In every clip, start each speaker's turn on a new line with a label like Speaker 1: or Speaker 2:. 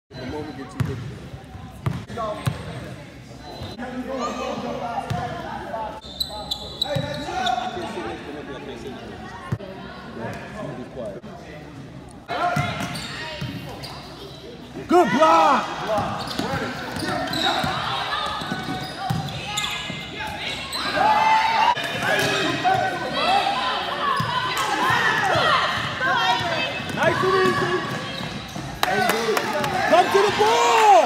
Speaker 1: The moment get too big.
Speaker 2: Good block! Nice and easy. Come to the ball!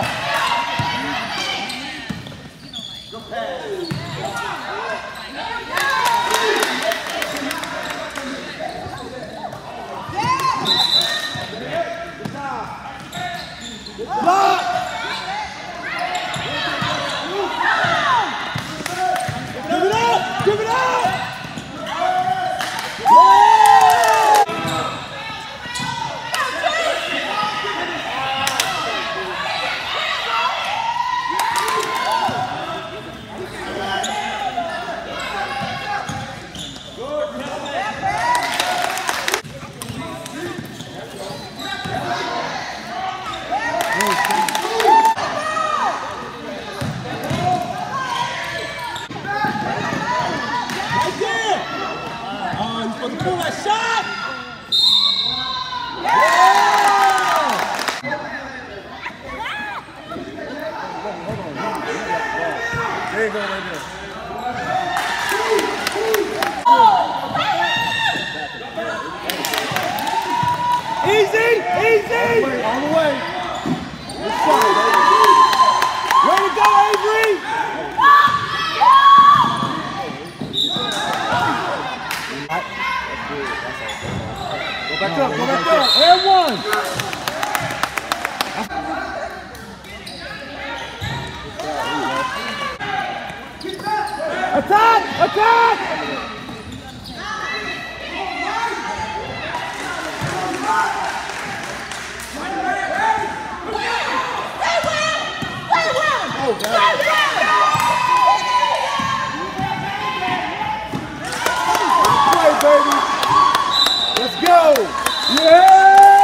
Speaker 2: Block! Give it up! Give it up! Pull that shot! Yeah! There you go, right there. Easy! Easy! All the way. Good shot, baby. Way to go, Avery! Go back up, and one! Attack! Attack! Oh, God. Play, baby! Let's go! Yeah!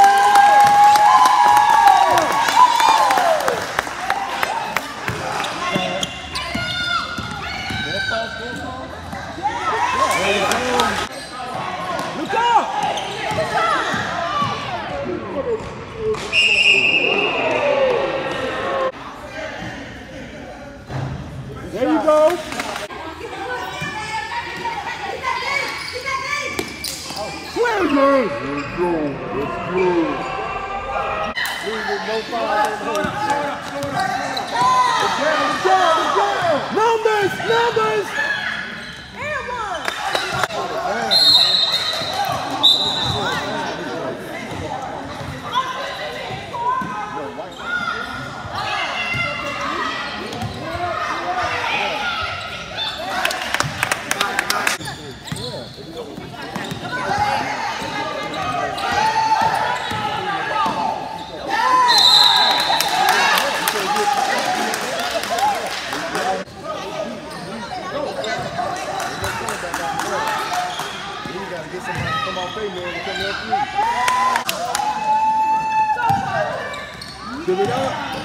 Speaker 2: Look out! There you go! Play game! Let's go! Let's go! Numbers! Numbers! Give it up.